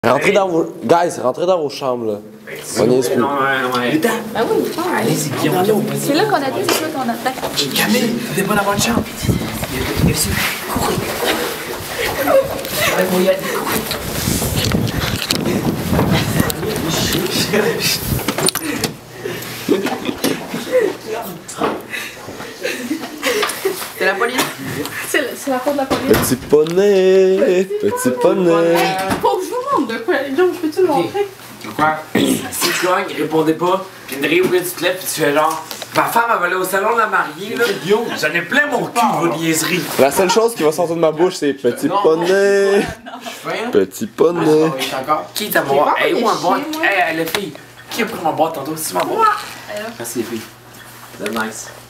Rentrez dans vos... Guys, rentrez dans vos chambres, là. On est esprit. Ben oui, Allez-y, Guillaume. c'est là qu'on a dit, c'est là qu'on attaque. Camille, t'es pas dans votre chambre. Il y a ici. Courez. Allez, faut y aller. C'est la police. C'est la faute de la police. Petit poney, petit poney. Faut que je vous montre de quoi. Guillaume, peux-tu le montrer? Quoi? Si tu gagnes, répondez pas. Puis une rire, tu te lèves, puis tu fais genre. Ma femme, elle va aller au salon de la mariée, là. J'en ai plein mon cul, vos niaiseries. La seule chose qui va sortir de ma bouche, c'est petit poney. Petit poney. Qui t'a boire? Hey, où un boire? Hey, les filles. Qui a pris mon boîte tantôt? C'est ma boîte? Merci, les filles. C'est nice.